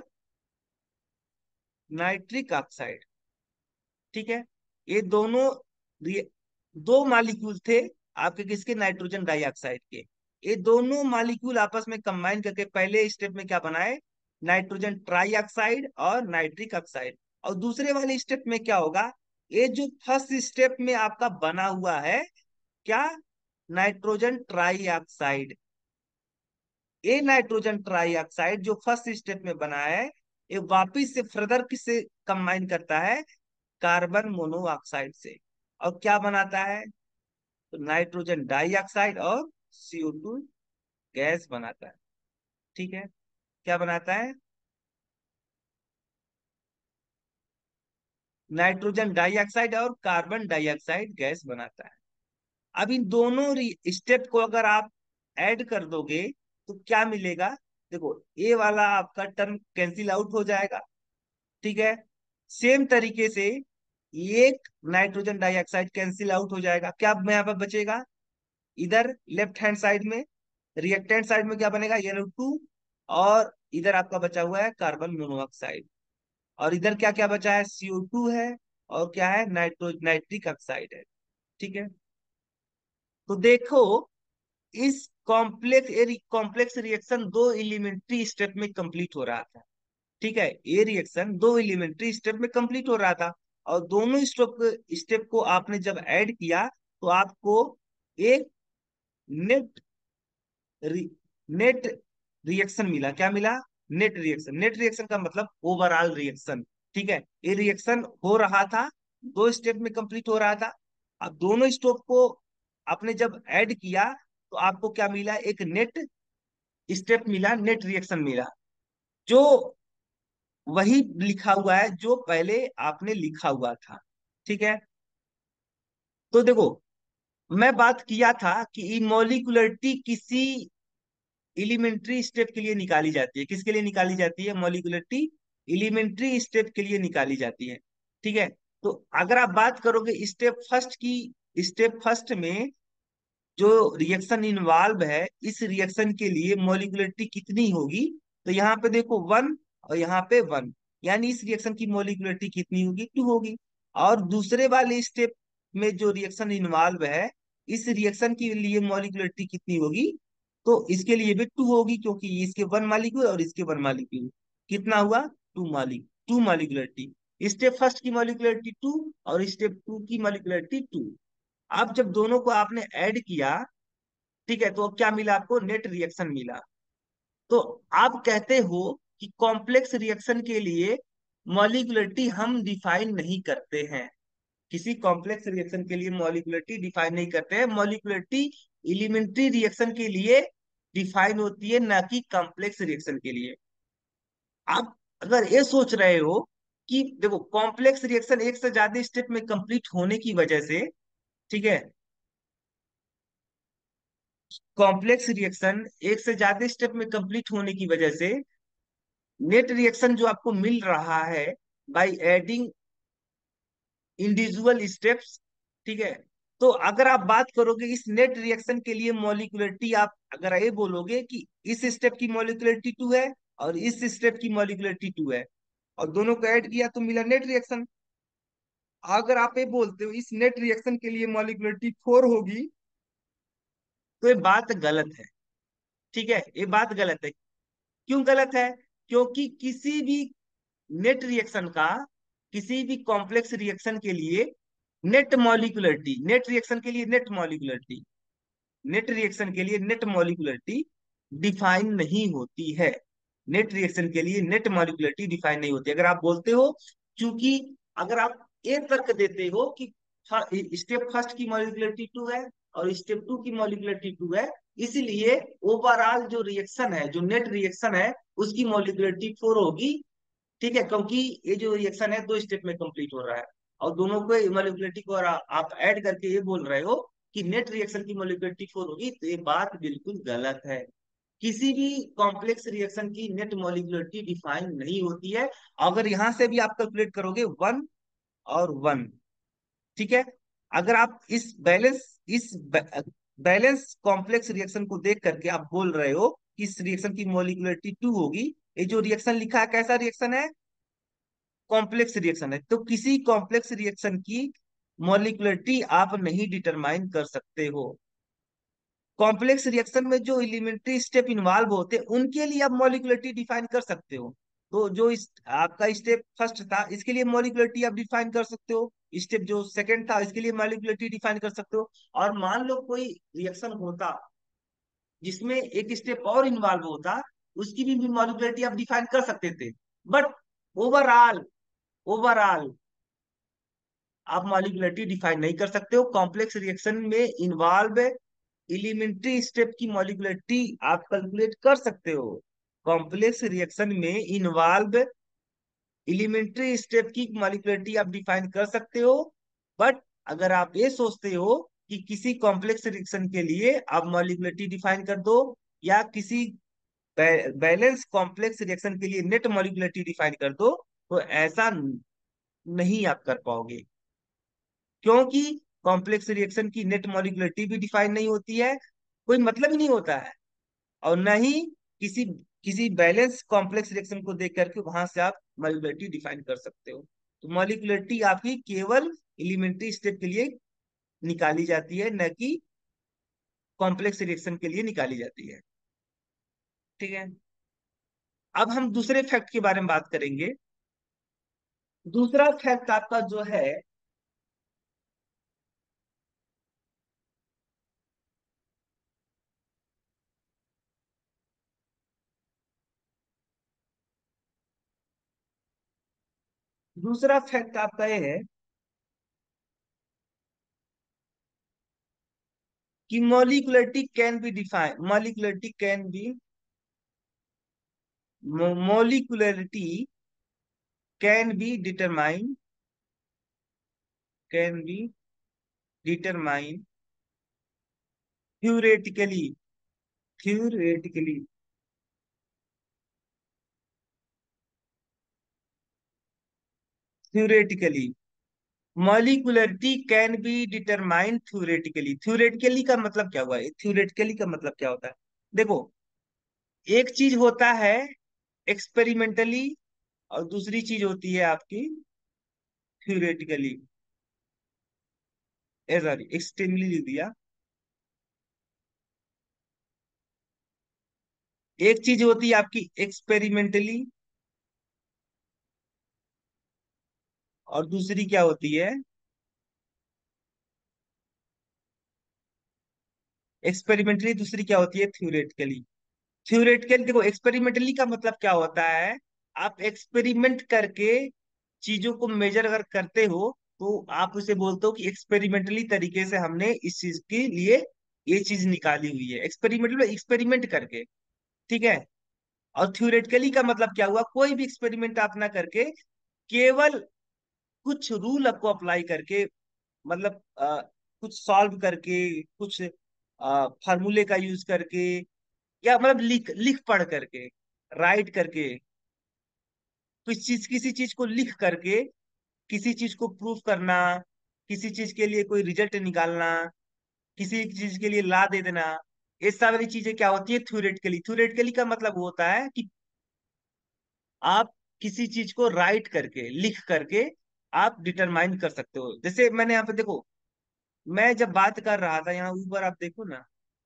नाइट्रिक ऑक्साइड। ठीक है, ये दोनों रिए- दो मॉलिक्यूल थे आपके, किसके? नाइट्रोजन डाइऑक्साइड के। ये दोनों मॉलिक्यूल आपस में कंबाइन करके पहले स्टेप में क्या बनाए? नाइट्रोजन ट्राइऑक्साइड और नाइट्रिक ऑक्साइड। और दूसरे वाले स्टेप में क्या होगा? ये जो फर्स्ट स्टेप में आपका बना हुआ है, क्या? Nitrogen trioxide. ये नाइट्रोजन ट्राइऑक्साइड जो फर्स्ट स्टेप में बना है, ये वापिस से फर्दर किससे कंबाइन करता है? कार्बन मोनोऑक्साइड से। और क्या बनाता है? तो नाइट्रोजन डाइऑक्साइड और सी ओ टू गैस बनाता है। ठीक है, क्या बनाता है? नाइट्रोजन डाइऑक्साइड और कार्बन डाइऑक्साइड गैस बनाता है। अब इन दोनों स्टेप को अगर आप ऐड कर दोगे तो क्या मिलेगा? देखो, ये वाला आपका टर्म कैंसिल आउट हो जाएगा। ठीक है, सेम तरीके से एक नाइट्रोजन डाइऑक्साइड कैंसिल आउट हो जाएगा। क्या अब यहाँ पर बचेगा? इधर लेफ्ट हैंड साइड में, रिएक्टेंट साइड में क्या बनेगा? N O two. और इधर आपका बचा हुआ है कार्बन मोनोऑक्साइड। और इधर क्या क्या बचा है? सी ओ टू है और क्या है? नाइट्रो नाइट्रिक ऑक्साइड है। ठीक है, तो देखो, इस कॉम्प्लेक्स कॉम्प्लेक्स रिएक्शन दो एलिमेंट्री स्टेप में कंप्लीट हो रहा था। ठीक है, ये रिएक्शन दो एलिमेंट्री स्टेप में कंप्लीट हो रहा था, और दोनों स्टेप स्टेप को आपने जब ऐड किया तो आपको एक नेट रि, नेट रिएक्शन मिला। क्या मिला? Net reaction. नेट रिएक्शन का मतलब ओवरऑल रिएक्शन। ठीक है, ये रिएक्शन हो रहा था, दो स्टेप में कंप्लीट हो रहा था। अब दोनों स्टेप को आपने जब ऐड किया तो आपको क्या मिला? एक नेट स्टेप मिला, नेट रिएक्शन मिला, जो वही लिखा हुआ है जो पहले आपने लिखा हुआ था। ठीक है, तो देखो, मैं बात किया था कि मॉलिक्यूलरिटी किसी एलिमेंट्री स्टेप के लिए निकाली जाती है। किसके लिए निकाली जाती है? मॉलिक्यूलरिटी एलिमेंट्री स्टेप के लिए निकाली जाती है। ठीक है, तो अगर आप बात करोगे स्टेप फर्स्ट की, स्टेप फर्स्ट में जो रिएक्शन इन्वॉल्व है, इस रिएक्शन के लिए मॉलिक्यूलरिटी कितनी होगी? तो यहाँ पे देखो वन और यहाँ पे वन, यानी इस रिएक्शन की मॉलिक्यूलरिटी कितनी होगी? टू होगी। और दूसरे वाले स्टेप में जो रिएक्शन इन्वॉल्व है, इस रिएक्शन के लिए मॉलिक्यूलरिटी कितनी होगी? तो इसके लिए भी टू होगी, क्योंकि इसके वन मॉलिक्यूल और इसके वन मॉलिक्यूल। कितना हुआ? Two molecule, two molecularity. Step first की मॉलिक्यूलरिटी टू और स्टेप टू की मॉलिक्यूलरिटी टू। अब जब दोनों को आपने ऐड किया, ठीक है, तो अब क्या मिला आपको? नेट रिएक्शन मिला। तो आप कहते हो कि कॉम्प्लेक्स रिएक्शन के लिए मॉलिक्यूलरिटी हम डिफाइन नहीं करते हैं। किसी कॉम्प्लेक्स रिएक्शन के लिए मॉलिक्यूलरिटी डिफाइन नहीं करते हैं। मॉलिक्यूलरिटी एलिमेंट्री रिएक्शन के लिए डिफाइन होती है, ना कि कॉम्प्लेक्स रिएक्शन के लिए। आप अगर ये सोच रहे हो कि देखो, कॉम्प्लेक्स रिएक्शन एक से ज्यादा स्टेप में कंप्लीट होने की वजह से, ठीक है, कॉम्प्लेक्स रिएक्शन एक से ज्यादा स्टेप में कंप्लीट होने की वजह से नेट रिएक्शन जो आपको मिल रहा है बाय एडिंग इंडिविजुअल स्टेप्स, ठीक है। तो अगर आप बात करोगे इस नेट रिएक्शन के लिए मॉलिक्यूलरिटी, आप अगर ये बोलोगे कि इस स्टेप की मॉलिक्यूलरिटी टू है और इस स्टेप की मॉलिक्यूलरिटी टू है, और दोनों को ऐड किया तो मिला नेट रिएक्शन। अगर आप ये बोलते हो इस नेट रिएक्शन के लिए मॉलिक्यूलरिटी फोर होगी, तो ये बात गलत है। ठीक है, ये बात गलत है। क्यों गलत है? क्योंकि किसी भी नेट रिएक्शन का, किसी भी कॉम्प्लेक्स रिएक्शन के लिए नेट मॉलिक्यूलरिटी, नेट रिएक्शन के लिए नेट मॉलिक्यूलरिटी, नेट रिएक्शन के लिए नेट मॉलिक्यूलरिटी डिफाइन नहीं होती है। नेट रिएक्शन के लिए नेट मॉलिक्यूलरिटी डिफाइन नहीं होती। अगर आप बोलते हो, क्योंकि अगर आप एक तर्क देते हो कि स्टेप फर्स्ट की मॉलिक्यूलरिटी टू है और स्टेप टू की मॉलिक्यूलरिटी टू है, इसलिए ओवरऑल जो रिएक्शन है, जो नेट रिएक्शन है, उसकी मॉलिक्यूलरिटी फोर होगी। ठीक है, क्योंकि ये जो रिएक्शन है दो स्टेप में कंप्लीट हो रहा है, और दोनों को मॉलिक्यूलरिटी को और आ, आप ऐड करके ये बोल रहे हो कि नेट रिएक्शन की मॉलिक्यूलरिटी फोर होगी, तो ये बात बिल्कुल गलत है। किसी भी कॉम्प्लेक्स रिएक्शन की नेट मॉलिक्यूलरिटी डिफाइन नहीं होती है। अगर यहां से भी आप कैलकुलेट करोगे वन और वन, ठीक है, अगर आप इस बैलेंस इस बैलेंस कॉम्प्लेक्स रिएक्शन को देख करके आप बोल रहे हो कि इस रिएक्शन की मॉलिक्यूलरिटी टू होगी, ये जो रिएक्शन लिखा है कैसा रिएक्शन है? कॉम्प्लेक्स रिएक्शन है। तो किसी कॉम्प्लेक्स रिएक्शन की मॉलिक्यूलरिटी आप नहीं डिटरमाइन कर सकते हो। कॉम्प्लेक्स रिएक्शन में जो एलिमेंट्री स्टेप इन्वॉल्व होते हैं उनके लिए आप मॉलिक्यूलरिटी डिफाइन कर सकते हो। तो जो इस आपका स्टेप फर्स्ट था, इसके लिए मॉलिक्यूलरिटी आप डिफाइन कर सकते हो। स्टेप जो सेकंड था, इसके लिए मॉलिक्यूलरिटी डिफाइन कर सकते हो। और मान लो कोई रिएक्शन होता जिसमें एक स्टेप और इन्वॉल्व होता, उसकी भी मॉलिक्यूलरिटी आप डिफाइन कर सकते थे। बट ओवरऑल, ओवरऑल आप मॉलिक्यूलरिटी डिफाइन नहीं कर सकते हो। कॉम्प्लेक्स रिएक्शन में इन्वॉल्व एलिमेंट्री स्टेप की मॉलिक्यूलरिटी आप कैलकुलेट कर सकते हो। कॉम्प्लेक्स रिएक्शन में इन्वॉल्व एलिमेंट्री स्टेप की मॉलिक्यूलरिटी आप डिफाइन कर सकते हो। बट अगर आप ये सोचते हो कि किसी कॉम्प्लेक्स रिएक्शन के लिए आप मॉलिक्यूलरिटी डिफाइन कर दो, या किसी बैलेंस कॉम्प्लेक्स रिएक्शन के लिए नेट मॉलिक्यूलरिटी डिफाइन कर दो, तो ऐसा नहीं आप कर पाओगे। क्योंकि कॉम्प्लेक्स रिएक्शन की नेट मॉलिक्यूलरिटी भी डिफाइन नहीं होती है, कोई मतलब ही नहीं होता है। और न ही किसी किसी बैलेंस कॉम्प्लेक्स रिएक्शन को देख करके वहां से आप मॉलिक्यूलरिटी डिफाइन कर सकते हो। तो मॉलिक्यूलरिटी आपकी केवल एलिमेंट्री स्टेप के लिए निकाली जाती है, न कि कॉम्प्लेक्स रिएक्शन के लिए निकाली जाती है। ठीक है, अब हम दूसरे फैक्ट के बारे में बात करेंगे। दूसरा फैक्ट आपका जो है, दूसरा फैक्ट आपका ये है कि molecularity can be define, molecularity can be molecularity can be determine, can be determine theoretically, theoretically, theoretically molecularity can be determine theoretically. Theoretically का मतलब क्या हुआ? थ्योरेटिकली का मतलब क्या होता है? देखो, एक चीज होता है एक्सपेरिमेंटली, और दूसरी चीज होती है आपकी थ्योरेटिकली। ए सॉरी, एक्सट्रीमली लिख दिया। एक चीज होती है आपकी एक्सपेरिमेंटली, और दूसरी क्या होती है? एक्सपेरिमेंटली दूसरी क्या होती है, थ्योरेटिकली। थ्योरेटिकल देखो, एक्सपेरिमेंटली का मतलब क्या होता है, आप एक्सपेरिमेंट करके चीजों को मेजर अगर करते हो तो आप उसे बोलते हो कि एक्सपेरिमेंटली तरीके से हमने इस चीज के लिए ये चीज निकाली हुई है, एक्सपेरिमेंटल एक्सपेरिमेंट करके। ठीक है। और थ्योरेटिकली का मतलब क्या हुआ, कोई भी एक्सपेरिमेंट आप ना करके, केवल कुछ रूल आपको अप्लाई करके, मतलब अ, कुछ सॉल्व करके, कुछ फार्मूले का यूज करके, या मतलब लिख लिख पढ़ करके, राइट करके, कुछ चीज किसी चीज को लिख करके किसी चीज को प्रूफ करना, किसी चीज के लिए कोई रिजल्ट निकालना, किसी चीज के लिए ला दे देना, ये सारी चीजें क्या होती है, थ्योरेटिकली। थ्योरेटिकली का मतलब वो होता है कि आप किसी चीज को राइट करके, लिख करके आप डिटरमाइन कर सकते हो। जैसे मैंने यहाँ पे देखो, मैं जब बात कर रहा था यहाँ ऊपर आप देखो ना,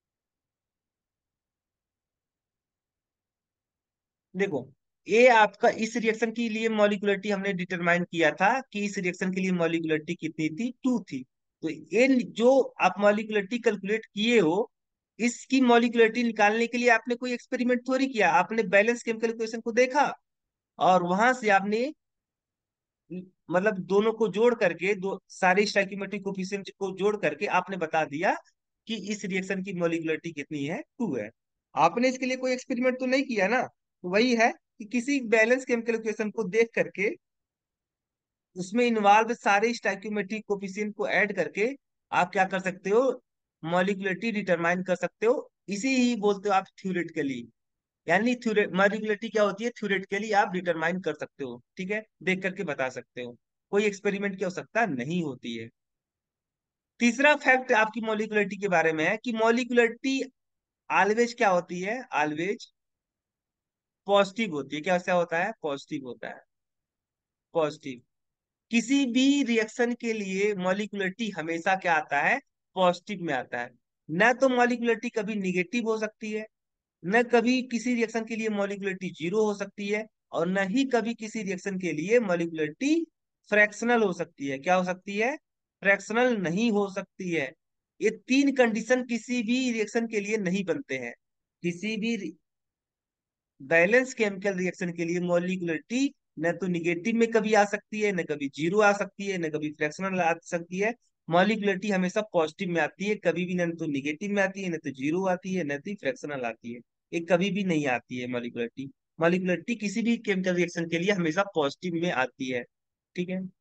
देखो, ये आपका इस रिएक्शन के लिए मॉलिक्युलरिटी हमने डिटरमाइन किया था कि इस रिएक्शन के लिए मॉलिक्युलरिटी कितनी थी, टू थी। तो ये जो आप मॉलिक्युलरिटी कैलकुलेट किए हो, इसकी मॉलिक्युलरिटी निकालने के लिए आपने कोई एक्सपेरिमेंट थोड़ी किया, आपने बैलेंस केमिकल इक्वेशन को देखा और वहां से आपने मतलब दोनों को जोड़ करके, दो सारे स्टोइकियोमेट्रिक कोफिशिएंट को जोड़ करके आपने बता दिया कि इस रिएक्शन की मॉलिक्युलरिटी कितनी है, टू है। आपने इसके लिए कोई एक्सपेरिमेंट तो नहीं किया ना। तो वही है कि किसी बैलेंस केमिकल इक्वेशन को देख करके उसमें इन्वॉल्व सारे स्टोइकियोमेट्रिक कोफिशिएंट को ऐड करके आप क्या कर सकते हो, मॉलिक्युलरिटी डिटरमाइन कर सकते हो। इसी ही बोलते हो आप थ्योरेटिकली। यानी थ्योरे मॉलिक्युलरिटी क्या होती है, थ्योरेटिकली आप डिटरमाइन कर सकते हो, ठीक है, देख करके बता सकते हो, कोई एक्सपेरिमेंट की आवश्यकता नहीं होती है। तीसरा फैक्ट आपकी मॉलिक्युलरिटी के बारे में है कि मॉलिक्युलरिटी ऑलवेज क्या होती है, ऑलवेज पॉजिटिव होती है। क्या क्या होता है, पॉजिटिव होता है, पॉजिटिव। किसी भी रिएक्शन के लिए मॉलिक्युलरिटी हमेशा क्या आता है, पॉजिटिव में आता है। न तो मॉलिक्युलरिटी कभी निगेटिव हो सकती है, न कभी किसी रिएक्शन के लिए मॉलिक्युलरिटी जीरो हो सकती है, और न ही कभी किसी रिएक्शन के लिए मॉलिक्युलरिटी फ्रैक्शनल हो सकती है। क्या हो सकती है, फ्रैक्शनल नहीं हो सकती है। ये तीन कंडीशन किसी भी रिएक्शन के लिए नहीं बनते हैं। किसी भी बैलेंस केमिकल रिएक्शन के लिए मॉलिक्युलरिटी न तो निगेटिव में कभी आ सकती है, न कभी जीरो आ सकती है, न कभी फ्रैक्शनल आ सकती है। मॉलिक्युलरिटी हमेशा पॉजिटिव में आती है, कभी भी न तो निगेटिव में आती है, न तो जीरो आती है, न तो फ्रैक्शनल आती है। ये कभी भी नहीं आती है मॉलिक्युलरिटी। मॉलिक्युलरिटी किसी भी केमिकल रिएक्शन के लिए हमेशा पॉजिटिव में आती है। ठीक है।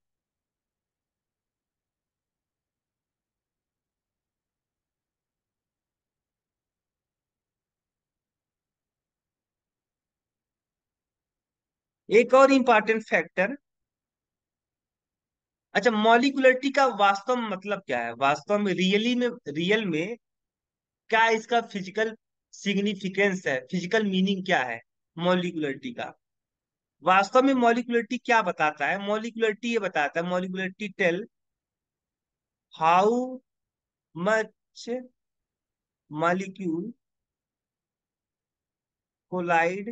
एक और इम्पॉर्टेंट फैक्टर, अच्छा, मॉलिक्युलरिटी का वास्तव में मतलब क्या है, वास्तव में रियली में, रियल में क्या इसका फिजिकल सिग्निफिकेंस है, फिजिकल मीनिंग क्या है मॉलिक्युलरिटी का। वास्तव में मॉलिक्युलरिटी क्या बताता है, मॉलिक्युलरिटी ये बताता है, molecularity tell how much molecule collide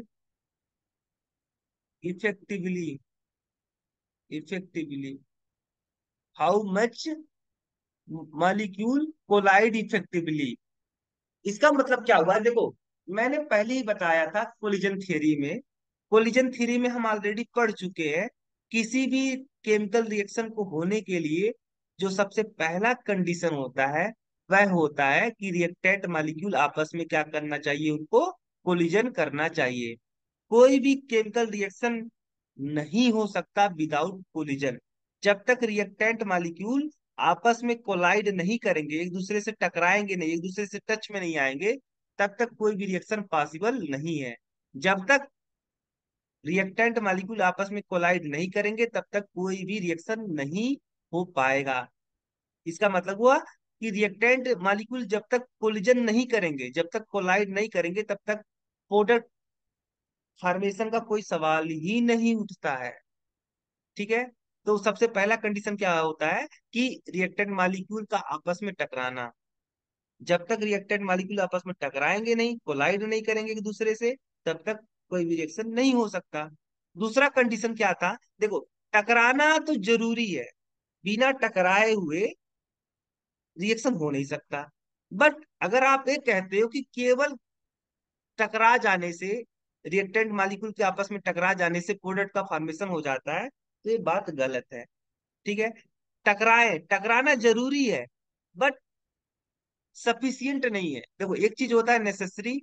effectively, effectively how much molecule collide effectively. इसका मतलब क्या हुआ, देखो, मैंने पहले ही बताया था कोलिजन थ्योरी में, कोलिजन थ्योरी में हम ऑलरेडी पढ़ चुके हैं, किसी भी केमिकल रिएक्शन को होने के लिए जो सबसे पहला कंडीशन होता है वह होता है कि रिएक्टेंट मॉलिक्यूल आपस में क्या करना चाहिए, उनको कोलिजन करना चाहिए। कोई भी केमिकल रिएक्शन नहीं हो सकता विदाउट कोलिजन। जब तक रिएक्टेंट मॉलिक्यूल आपस में कोलाइड नहीं करेंगे, एक दूसरे से टकराएंगे नहीं, एक दूसरे से टच में नहीं आएंगे, तब तक कोई भी रिएक्शन पॉसिबल नहीं है। जब तक रिएक्टेंट मॉलिक्यूल आपस में कोलाइड नहीं करेंगे तब तक कोई भी रिएक्शन नहीं हो पाएगा। इसका मतलब हुआ कि रिएक्टेंट मॉलिक्यूल जब तक कोलिजन नहीं करेंगे, जब तक कोलाइड नहीं करेंगे, तब तक प्रोडक्ट फॉर्मेशन का कोई सवाल ही नहीं उठता है। ठीक है। तो सबसे पहला कंडीशन क्या होता है कि रिएक्टेंट मॉलिक्यूल का आपस में टकराना। जब तक रिएक्टेंट मॉलिक्यूल आपस में टकराएंगे नहीं, कोलाइड नहीं करेंगे एक दूसरे से, तब तक कोई भी रिएक्शन नहीं हो सकता। दूसरा कंडीशन क्या था, देखो, टकराना तो जरूरी है, बिना टकराए हुए रिएक्शन हो नहीं सकता। बट अगर आप ये कहते हो कि केवल टकरा जाने से, रिएक्टेंट मॉलिक्यूल के आपस में टकरा जाने से प्रोडक्ट का फॉर्मेशन हो जाता है, तो ये बात गलत है। ठीक है, टकराए, टकराना जरूरी है, बट सफिशियंट नहीं है। देखो, एक चीज होता है नेसेसरी,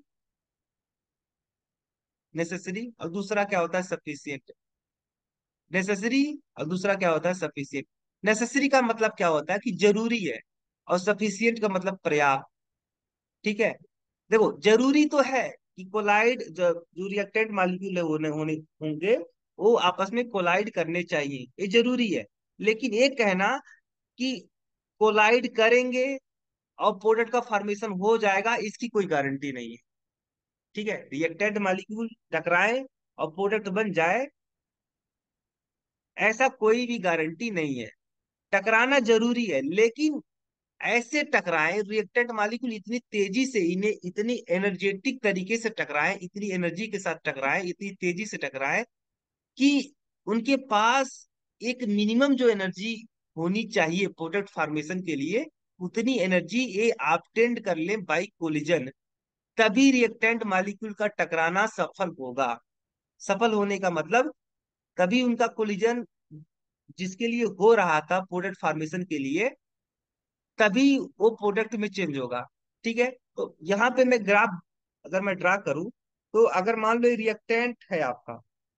नेसेसरी और दूसरा क्या होता है सफिशियंट। नेसेसरी और दूसरा क्या होता है सफिशियंट। नेसेसरी का मतलब क्या होता है कि जरूरी है, और सफिशियंट का मतलब पर्याप्त। ठीक है, देखो जरूरी तो है कि कोलाइड, जो जो रिएक्टेंट मॉलिक्यूल है होने होने होंगे, वो आपस में कोलाइड करने चाहिए, ये जरूरी है। लेकिन ये कहना कि कोलाइड करेंगे और प्रोडक्ट का फॉर्मेशन हो जाएगा, इसकी कोई गारंटी नहीं है। ठीक है, रिएक्टेंट मॉलिक्यूल टकराए और प्रोडक्ट बन जाए, ऐसा कोई भी गारंटी नहीं है। टकराना जरूरी है, लेकिन ऐसे टकराए रिएक्टेंट मॉलिक्यूल इतनी तेजी से, इन्हें इतनी एनर्जेटिक तरीके से टकराए, इतनी एनर्जी के साथ टकराए, इतनी तेजी से टकराए कि उनके पास एक मिनिमम जो एनर्जी होनी चाहिए प्रोडक्ट फॉर्मेशन के लिए, उतनी एनर्जी ये ऑब्टेंड कर ले बाई कोलिजन, तभी रिएक्टेंट मॉलिक्यूल का टकराना सफल होगा। सफल होने का मतलब, तभी उनका कोलिजन जिसके लिए हो रहा था प्रोडक्ट फॉर्मेशन के लिए, तभी वो प्रोडक्ट में चेंज होगा। ठीक है, तो यहाँ पे मैं ग्राफ अगर मैं ड्रा करूं, तो अगर मान लो ये रिएक्टेंट है आपका,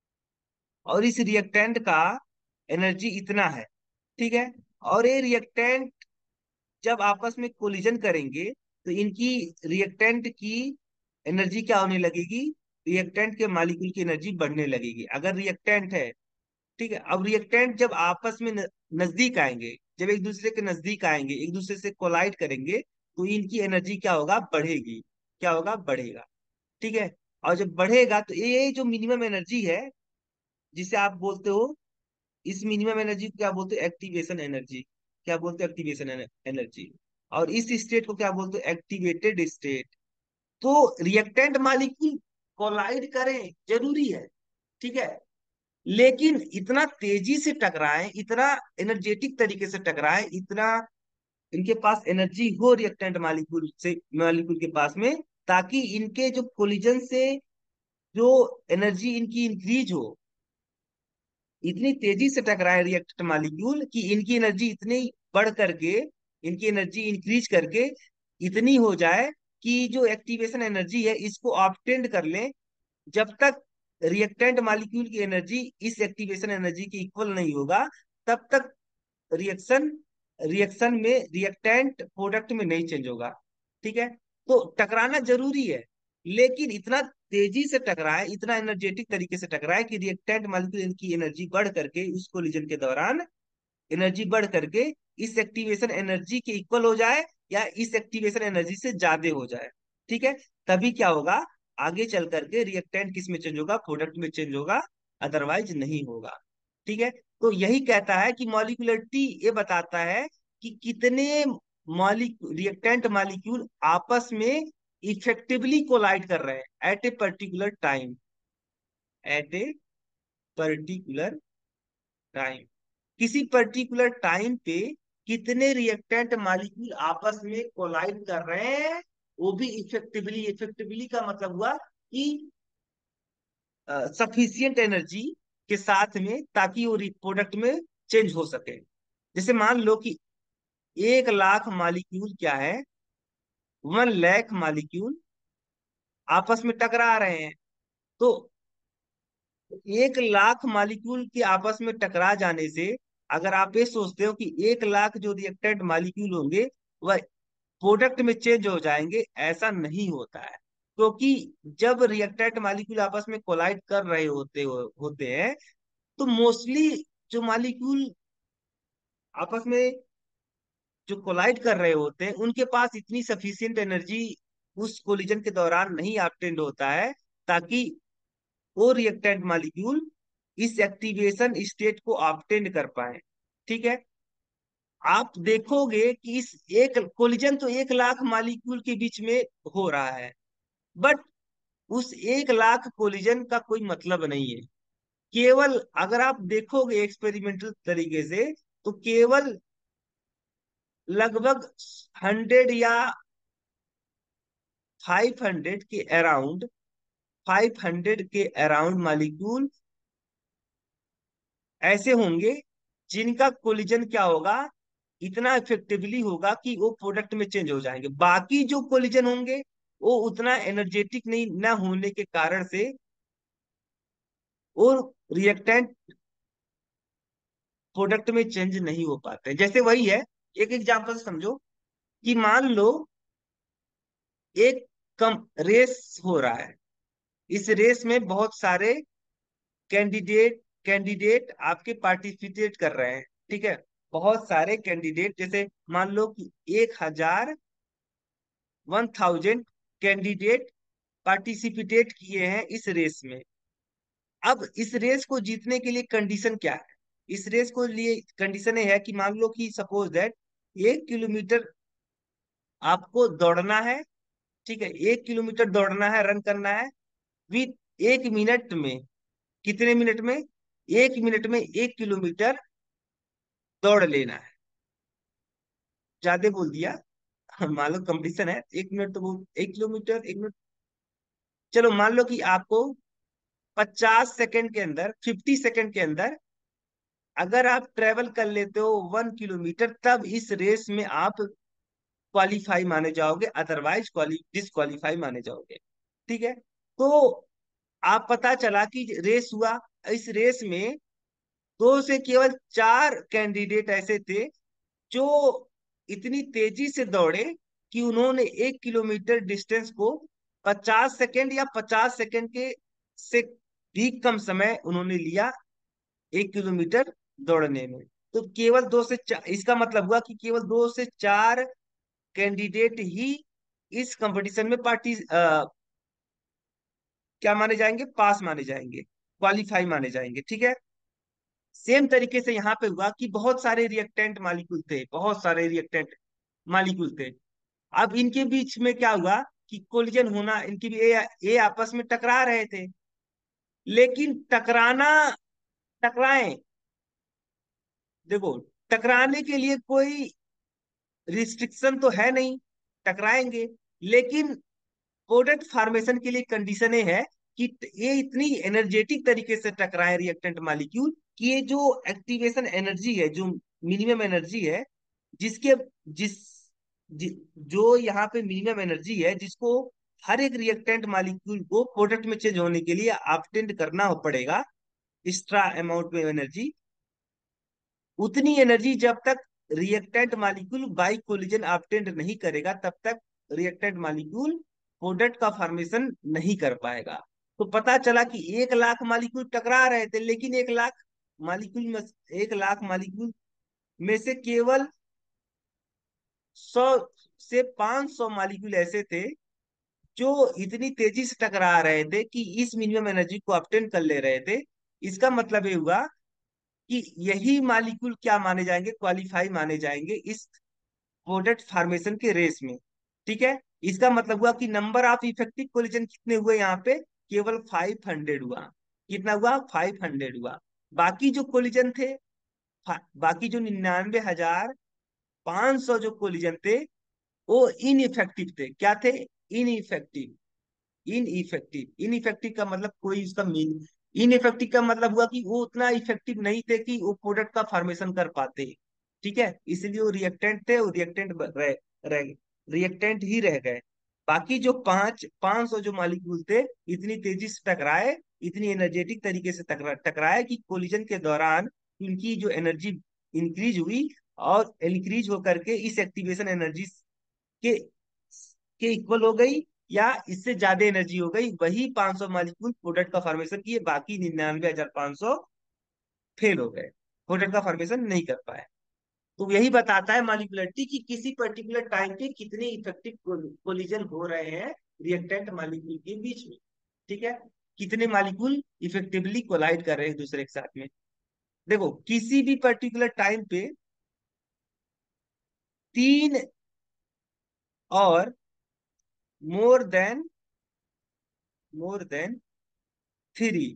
और इस रिएक्टेंट का एनर्जी इतना है। ठीक है, और ये रिएक्टेंट जब आपस में कोलिजन करेंगे, तो इनकी, रिएक्टेंट की एनर्जी क्या होने लगेगी, रिएक्टेंट के मॉलिक्यूल की एनर्जी बढ़ने लगेगी अगर रिएक्टेंट है। ठीक है, अब रिएक्टेंट जब आपस में न- नजदीक आएंगे, जब एक दूसरे के नजदीक आएंगे, एक दूसरे से कोलाइड करेंगे, तो इनकी एनर्जी क्या होगा, बढ़ेगी। क्या होगा, बढ़ेगा। ठीक है, और जब बढ़ेगा तो ये जो मिनिमम एनर्जी है, जिसे आप बोलते हो, इस मिनिमम एनर्जी को क्या बोलते हो, एक्टिवेशन एनर्जी। क्या बोलते हो, एक्टिवेशन एनर्जी। और इस स्टेट को क्या बोलते हो, एक्टिवेटेड स्टेट। तो रिएक्टेंट मॉलिक्यूल कोलाइड करें जरूरी है। ठीक है, लेकिन इतना तेजी से टकराए, इतना एनर्जेटिक तरीके से टकराए, इतना इनके पास एनर्जी हो रिएक्टेंट मॉलिक्यूल से, मॉलिक्यूल के पास में, ताकि इनके जो कोलिजन से जो एनर्जी इनकी इंक्रीज हो, इतनी तेजी से टकराए रिएक्टेंट मॉलिक्यूल कि इनकी एनर्जी इतनी बढ़ करके, इनकी एनर्जी इंक्रीज करके इतनी हो जाए कि जो एक्टिवेशन एनर्जी है इसको ऑब्टेंड कर लें। जब तक रिएक्टेंट मॉलिक्यूल की एनर्जी इस एक्टिवेशन एनर्जी के इक्वल नहीं होगा, तब तक रिएक्शन रिएक्शन में रिएक्टेंट प्रोडक्ट में नहीं चेंज होगा। ठीक है, तो टकराना जरूरी है, लेकिन इतना तेजी से टकराए, इतना एनर्जेटिक तरीके से टकराए कि रिएक्टेंट मॉलिक्यूल की एनर्जी बढ़ करके उस कोलिजन के दौरान एनर्जी बढ़ करके इस एक्टिवेशन एनर्जी के इक्वल हो जाए, या इस एक्टिवेशन एनर्जी से ज्यादा हो जाए। ठीक है, तभी क्या होगा, आगे चल करके रिएक्टेंट किस में चेंज होगा, प्रोडक्ट में चेंज होगा, अदरवाइज नहीं होगा। ठीक है, तो यही कहता है कि मॉलिक्यूलरिटी ये बताता है कि कितने मॉलिक्यूल, रिएक्टेंट मॉलिक्यूल आपस में इफेक्टिवली कोलाइड कर रहे हैं at a particular time, at a particular time. किसी पर्टिकुलर टाइम पे कितने रिएक्टेंट मॉलिक्यूल आपस में कोलाइड कर रहे हैं, वो भी इफेक्टिवली। इफेक्टिवली का मतलब हुआ कि सफिशियंट एनर्जी के साथ में, ताकि वो प्रोडक्ट में चेंज हो सके। जैसे मान लो कि एक लाख मॉलिक्यूल क्या है, वन लाख मॉलिक्यूल आपस में टकरा रहे हैं। तो एक लाख मॉलिक्यूल के आपस में टकरा जाने से, अगर आप ये सोचते हो कि एक लाख जो रिएक्टेंट मॉलिक्यूल होंगे वह प्रोडक्ट में चेंज हो जाएंगे, ऐसा नहीं होता है। क्योंकि जब रिएक्टेंट मॉलिक्यूल आपस में कोलाइड कर रहे होते हो, होते हैं, तो मोस्टली जो मॉलिक्यूल आपस में जो कोलाइड कर रहे होते हैं, उनके पास इतनी सफिशियंट एनर्जी उस कोलिजन के दौरान नहीं ऑब्टेन्ड होता है, ताकि वो रिएक्टेंट मॉलिक्यूल इस एक्टिवेशन स्टेट को ऑब्टेंड कर पाए। ठीक है, आप देखोगे कि इस एक कोलिजन तो एक लाख मॉलिक्यूल के बीच में हो रहा है, बट उस एक लाख कोलिजन का कोई मतलब नहीं है। केवल अगर आप देखोगे एक्सपेरिमेंटल तरीके से, तो केवल लगभग हंड्रेड या फाइव हंड्रेड के अराउंड फाइव हंड्रेड के अराउंड मॉलिक्यूल ऐसे होंगे जिनका कोलिजन क्या होगा, इतना इफेक्टिवली होगा कि वो प्रोडक्ट में चेंज हो जाएंगे। बाकी जो कोलिजन होंगे वो उतना एनर्जेटिक नहीं ना होने के कारण से और रिएक्टेंट प्रोडक्ट में चेंज नहीं हो पाते। जैसे वही है, एक एग्जांपल समझो कि मान लो एक कम रेस हो रहा है। इस रेस में बहुत सारे कैंडिडेट कैंडिडेट आपके पार्टिसिपेट कर रहे हैं, ठीक है। बहुत सारे कैंडिडेट, जैसे मान लो कि एक हजार, वन थाउजेंड कैंडिडेट पार्टिसिपेट किए हैं इस रेस में। अब इस रेस को जीतने के लिए कंडीशन क्या है? इस रेस को लिए कंडीशन ये है कि मान लो कि सपोज दैट एक किलोमीटर आपको दौड़ना है, ठीक है। एक किलोमीटर दौड़ना है, रन करना है विथ एक मिनट में। कितने मिनट में? एक मिनट में एक किलोमीटर दौड़ लेना है। ज्यादा बोल दिया। मान लो कंपटीशन है, एक मिनट तो वो एक किलोमीटर, एक मिनट। चलो मान लो कि आपको पचास सेकंड के अंदर, फिफ्टी सेकंड के अंदर अगर आप ट्रेवल कर लेते हो वन किलोमीटर, तब इस रेस में आप क्वालिफाई माने जाओगे, अदरवाइज क्वाली डिसक्वालीफाई माने जाओगे, ठीक है। तो आप पता चला कि रेस हुआ, इस रेस में दो से केवल चार कैंडिडेट ऐसे थे जो इतनी तेजी से दौड़े कि उन्होंने एक किलोमीटर डिस्टेंस को पचास सेकंड या पचास सेकंड के से भी कम समय उन्होंने लिया एक किलोमीटर दौड़ने में। तो केवल दो से चार, इसका मतलब हुआ कि केवल दो से चार कैंडिडेट ही इस कंपटीशन में पार्टी अ, क्या माने जाएंगे, पास माने जाएंगे, क्वालिफाई माने जाएंगे, ठीक है। सेम तरीके से यहाँ पे हुआ कि बहुत सारे रिएक्टेंट मालिक्यूल थे, बहुत सारे रिएक्टेंट मालिक्यूल थे। अब इनके बीच में क्या हुआ कि कोलिजन होना, इनकी भी ये, ये आपस में टकरा रहे थे। लेकिन टकराना, टकराए, देखो, टकराने के लिए कोई रिस्ट्रिक्शन तो है नहीं, टकराएंगे। लेकिन प्रोडक्ट फार्मेशन के लिए कंडीशन ये है कि ये इतनी एनर्जेटिक तरीके से टकराए रिएक्टेंट मॉलिक्यूल कि ये जो एक्टिवेशन एनर्जी है, जो मिनिमम एनर्जी है, जिसके जिस जि, जो यहाँ पे मिनिमम एनर्जी है जिसको हर एक रिएक्टेंट मॉलिक्यूल को प्रोडक्ट में चेंज होने के लिए ऑब्टेंड करना पड़ेगा, एक्स्ट्रा अमाउंट में एनर्जी, उतनी एनर्जी जब तक reactant molecule by collision obtained नहीं करेगा, तब तक रिएक्टेंट मॉलिक्यूल प्रोडक्ट का फॉर्मेशन नहीं कर पाएगा। तो पता चला कि एक लाख मॉलिक्यूल टकरा रहे थे, लेकिन एक लाख मॉलिक्यूल में एक लाख मॉलिक्यूल में से केवल सौ से पांच सौ मॉलिक्यूल ऐसे थे जो इतनी तेजी से टकरा रहे थे कि इस मिनिमम एनर्जी को ऑब्टेन कर ले रहे थे। इसका मतलब ये हुआ कि यही मॉलिक्यूल क्या माने जाएंगे, क्वालिफाई माने जाएंगे इस प्रोडक्ट फार्मेशन के रेस में, ठीक है। इसका मतलब हुआ कि नंबर ऑफ इफेक्टिव कोलिजन कितने हुए यहाँ पे, केवल फाइव हंड्रेड हुआ। कितना हुआ? फाइव हंड्रेड हुआ। बाकी जो कोलिजन थे, बाकी जो निन्यानवे हजार पांच सौ जो कोलिजन थे वो इनइफेक्टिव थे। क्या थे? इनइफेक्टिव। इनइफेक्टिव इनइफेक्टिव का मतलब कोई उसका मीन इनइफेक्टिव का मतलब हुआ कि वो उतना इफेक्टिव नहीं थे कि वो प्रोडक्ट का फॉर्मेशन कर पाते, ठीक है। इसलिए वो रिएक्टेंट थे, वो रिएक्टेंट रह, रह रिएक्टेंट ही रह गए। बाकी जो पांच पांच सौ जो मॉलिक्यूल थे इतनी तेजी से टकराए, इतनी एनर्जेटिक तरीके से टकरा टकराए कि कोलिजन के दौरान उनकी जो एनर्जी इंक्रीज हुई और इंक्रीज होकर के इस एक्टिवेशन एनर्जी के के इक्वल हो गई या इससे ज्यादा एनर्जी हो गई। वही पांच सौ मॉलिक्यूल प्रोडक्ट का फॉर्मेशन किए, बाकी निन्यानवे हजार पांच सौ फेल हो गए, प्रोडक्ट का फॉर्मेशन नहीं कर पाए। तो यही बताता है मॉलिक्यूलरिटी कि किसी पर्टिकुलर टाइम पे कितने इफेक्टिव कोलिजन हो रहे हैं रिएक्टेंट मॉलिक्यूल के बीच में, ठीक है। कितने मॉलिक्यूल इफेक्टिवली कोलाइड कर रहे हैं एक दूसरे के साथ में। देखो, किसी भी पर्टिकुलर टाइम पे तीन और more than more than three,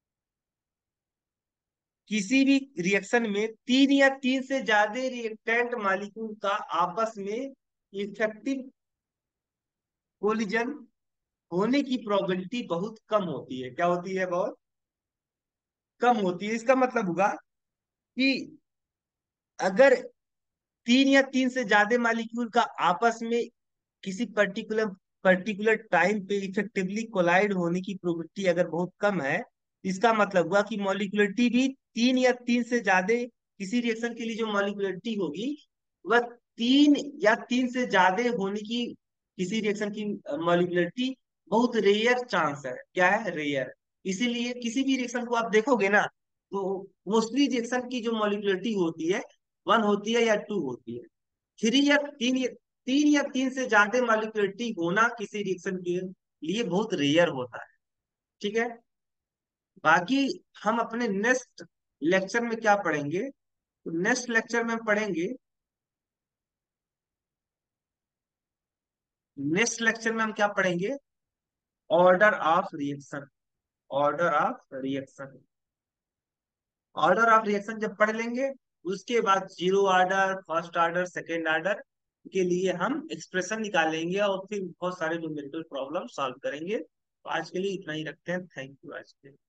किसी भी रिएक्शन में तीन या तीन से ज्यादा रिएक्टेंट मॉलिक्यूल का आपस में इफेक्टिव कोलिजन होने की प्रोबेबिलिटी बहुत कम होती है। क्या होती है? बहुत कम होती है। इसका मतलब होगा कि अगर तीन या तीन से ज्यादा मॉलिक्यूल का आपस में किसी पर्टिकुलर पर्टिकुलर टाइम पे इफेक्टिवली कोलाइड होने की प्रोबेबिलिटी अगर बहुत कम है, इसका मतलब हुआ कि मॉलिक्यूलरिटी भी तीन या तीन से ज्यादा, किसी रिएक्शन के लिए जो मॉलिक्यूलरिटी होगी वह तीन या तीन से ज्यादा होने की, किसी रिएक्शन की मॉलिक्यूलरिटी बहुत रेयर चांस है। क्या है? रेयर। इसीलिए किसी भी रिएक्शन को आप देखोगे ना, तो मोस्टली रिएक्शन की जो मॉलिक्यूलरिटी होती है वन होती है या टू होती है। थ्री या तीन या तीन या तीन से ज्यादा मॉलिक्यूलरिटी होना किसी रिएक्शन के लिए बहुत रेयर होता है। ठीक है। बाकी हम अपने नेक्स्ट लेक्चर में क्या पढ़ेंगे? तो नेक्स्ट लेक्चर में पढ़ेंगे, नेक्स्ट लेक्चर में हम क्या पढ़ेंगे? Order of reaction. Order of reaction. Order of reaction जब पढ़ लेंगे, उसके बाद zero order, first order, second order के लिए हम एक्सप्रेशन निकालेंगे और फिर बहुत सारे न्यूमेरिकल प्रॉब्लम सॉल्व करेंगे। तो आज के लिए इतना ही रखते हैं। थैंक यू आज के लिए।